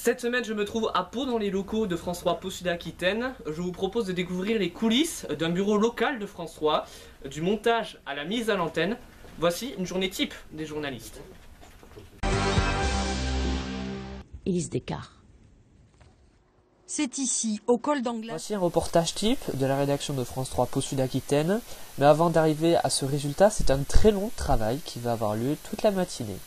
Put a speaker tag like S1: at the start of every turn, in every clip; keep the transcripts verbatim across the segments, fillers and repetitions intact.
S1: Cette semaine, je me trouve à Pau dans les locaux de France trois Pau Sud-Aquitaine. Je vous propose de découvrir les coulisses d'un bureau local de France trois, du montage à la mise à l'antenne. Voici une journée type des journalistes.
S2: Élise Descartes.
S3: C'est ici, au col d'Anglas.
S4: Voici un reportage type de la rédaction de France trois Pau Sud-Aquitaine. Mais avant d'arriver à ce résultat, c'est un très long travail qui va avoir lieu toute la matinée.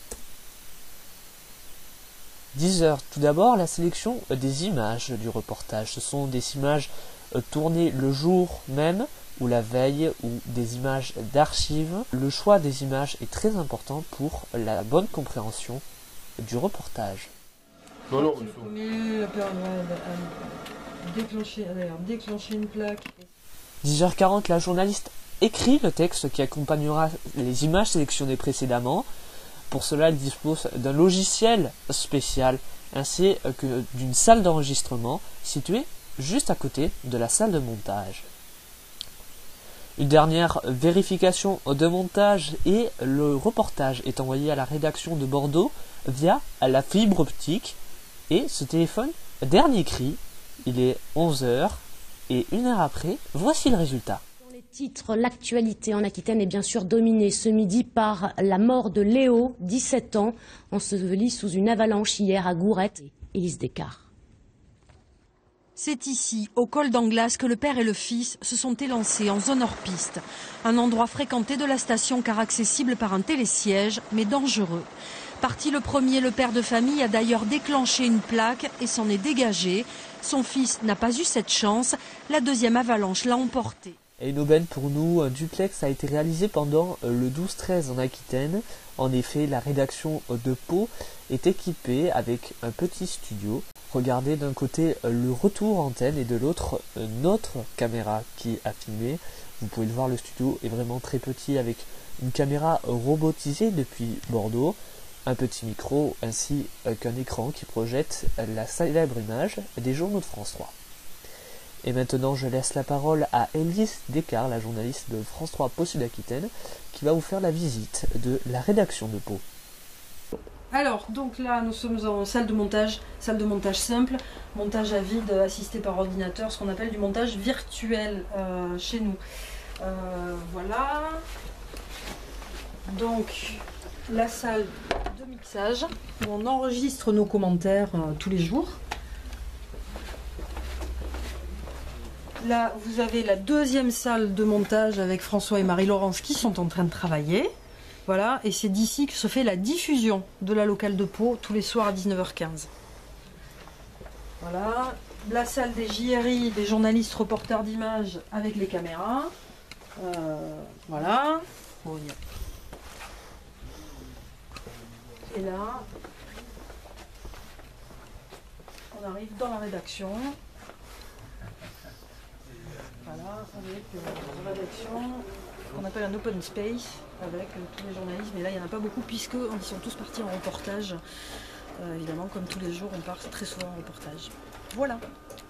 S4: dix heures. Tout d'abord, la sélection des images du reportage. Ce sont des images tournées le jour même ou la veille ou des images d'archives. Le choix des images est très important pour la bonne compréhension du reportage.
S5: Non, non, il faut.
S6: Mais déclencher, déclencher une plaque.
S4: dix heures quarante, la journaliste écrit le texte qui accompagnera les images sélectionnées précédemment. Pour cela, elle dispose d'un logiciel spécial ainsi que d'une salle d'enregistrement située juste à côté de la salle de montage. Une dernière vérification de montage et le reportage est envoyé à la rédaction de Bordeaux via la fibre optique. Et ce téléphone, dernier cri, il est onze heures et une heure après, voici le résultat.
S2: Dans les titres, l'actualité en Aquitaine est bien sûr dominée ce midi par la mort de Léo, dix-sept ans, enseveli sous une avalanche hier à Gourette. Élise Descartes.
S3: C'est ici, au col d'Anglas, que le père et le fils se sont élancés en zone hors-piste. Un endroit fréquenté de la station car accessible par un télésiège, mais dangereux. Parti le premier, le père de famille a d'ailleurs déclenché une plaque et s'en est dégagé. Son fils n'a pas eu cette chance. La deuxième avalanche l'a emporté.
S4: Et une aubaine pour nous, un duplex a été réalisé pendant le douze treize en Aquitaine. En effet, la rédaction de Pau est équipée avec un petit studio. Regardez d'un côté le retour antenne et de l'autre notre caméra qui a filmé. Vous pouvez le voir, le studio est vraiment très petit avec une caméra robotisée depuis Bordeaux, un petit micro ainsi qu'un écran qui projette la célèbre image des journaux de France trois. Et maintenant, je laisse la parole à Élise Descartes, la journaliste de France trois Pau Sud-Aquitaine, qui va vous faire la visite de la rédaction de Pau.
S6: Alors, donc là, nous sommes en salle de montage, salle de montage simple, montage à vide assisté par ordinateur, ce qu'on appelle du montage virtuel euh, chez nous. Euh, voilà. Donc, la salle de mixage où on enregistre nos commentaires euh, tous les jours. Là, vous avez la deuxième salle de montage avec François et Marie-Laurence qui sont en train de travailler. Voilà, et c'est d'ici que se fait la diffusion de la locale de Pau tous les soirs à dix-neuf heures quinze. Voilà, la salle des J R I, des journalistes reporters d'images avec les caméras. Euh, voilà. Bon, y a... Et là, on arrive dans la rédaction. Voilà, avec euh, la rédaction qu'on appelle un open space avec euh, tous les journalistes. Mais là, il n'y en a pas beaucoup puisqu'ils sont tous partis en reportage. Euh, évidemment, comme tous les jours, on part très souvent en reportage. Voilà.